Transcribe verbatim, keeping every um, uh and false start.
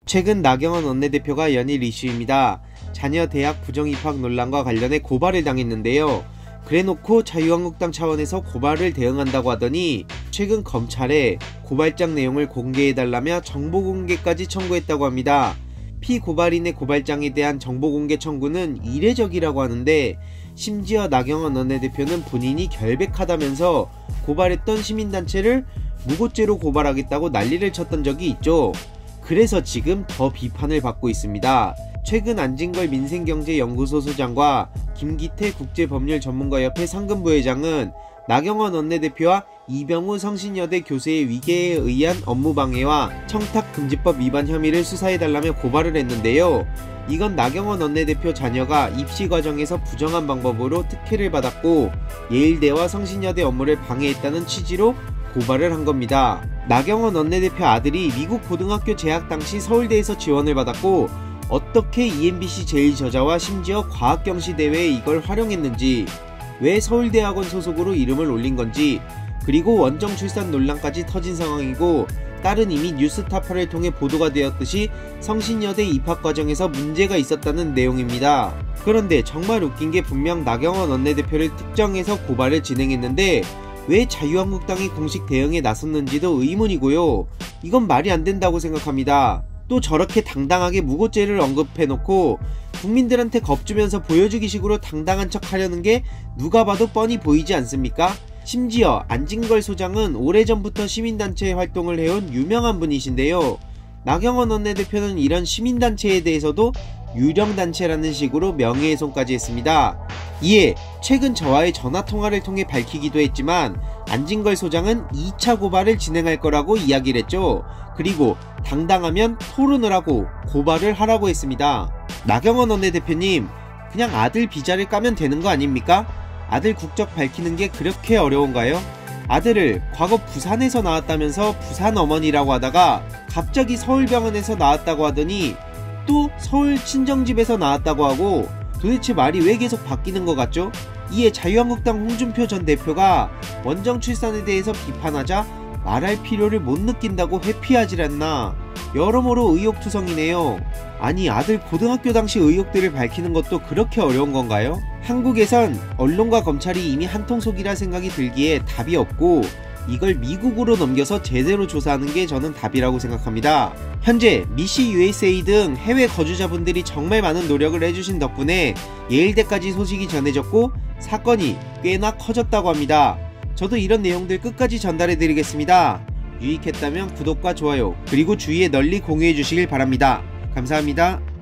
최근 나경원 원내대표가 연일 이슈입니다. 자녀 대학 부정입학 논란과 관련해 고발을 당했는데요. 그래놓고 자유한국당 차원에서 고발을 대응한다고 하더니 최근 검찰에 고발장 내용을 공개해달라며 정보공개까지 청구했다고 합니다. 피고발인의 고발장에 대한 정보공개 청구는 이례적이라고 하는데, 심지어 나경원 원내대표는 본인이 결백하다면서 고발했던 시민단체를 무고죄로 고발하겠다고 난리를 쳤던 적이 있죠. 그래서 지금 더 비판을 받고 있습니다. 최근 안진걸 민생경제연구소 소장과 김기태 국제법률전문가협회 상근부회장은 나경원 원내대표와 이병우 성신여대 교수의 위계에 의한 업무방해와 청탁금지법 위반 혐의를 수사해달라며 고발을 했는데요. 이건 나경원 원내대표 자녀가 입시 과정에서 부정한 방법으로 특혜를 받았고 예일대와 성신여대 업무를 방해했다는 취지로 고발을 한 겁니다. 나경원 원내대표 아들이 미국 고등학교 재학 당시 서울대에서 지원을 받았고 어떻게 이엠비씨 제일 저자와 심지어 과학경시대회에 이걸 활용했는지, 왜 서울대학원 소속으로 이름을 올린 건지, 그리고 원정 출산 논란까지 터진 상황이고, 딸은 이미 뉴스타파를 통해 보도가 되었듯이 성신여대 입학 과정에서 문제가 있었다는 내용입니다. 그런데 정말 웃긴게 분명 나경원 원내대표를 특정해서 고발을 진행했는데 왜 자유한국당이 공식 대응에 나섰는지도 의문이고요. 이건 말이 안 된다고 생각합니다. 또 저렇게 당당하게 무고죄를 언급해놓고 국민들한테 겁주면서 보여주기 식으로 당당한 척 하려는 게 누가 봐도 뻔히 보이지 않습니까? 심지어 안진걸 소장은 오래전부터 시민단체 활동을 해온 유명한 분이신데요. 나경원 원내대표는 이런 시민단체에 대해서도 유령단체라는 식으로 명예훼손까지 했습니다. 이에 최근 저와의 전화통화를 통해 밝히기도 했지만 안진걸 소장은 이 차 고발을 진행할 거라고 이야기를 했죠. 그리고 당당하면 토론을 하고 고발을 하라고 했습니다. 나경원 원내대표님, 그냥 아들 비자를 까면 되는 거 아닙니까? 아들 국적 밝히는 게 그렇게 어려운가요? 아들을 과거 부산에서 나왔다면서 부산 어머니라고 하다가 갑자기 서울병원에서 나왔다고 하더니 또 서울 친정집에서 나왔다고 하고, 도대체 말이 왜 계속 바뀌는 것 같죠? 이에 자유한국당 홍준표 전 대표가 원정 출산에 대해서 비판하자 말할 필요를 못 느낀다고 회피하질 않나, 여러모로 의혹투성이네요. 아니, 아들 고등학교 당시 의혹들을 밝히는 것도 그렇게 어려운 건가요? 한국에선 언론과 검찰이 이미 한통속이라 생각이 들기에 답이 없고 이걸 미국으로 넘겨서 제대로 조사하는 게 저는 답이라고 생각합니다. 현재 미시 유에스에이 등 해외 거주자분들이 정말 많은 노력을 해주신 덕분에 예일대까지 소식이 전해졌고 사건이 꽤나 커졌다고 합니다. 저도 이런 내용들 끝까지 전달해 드리겠습니다. 유익했다면 구독과 좋아요, 그리고 주위에 널리 공유해 주시길 바랍니다. 감사합니다.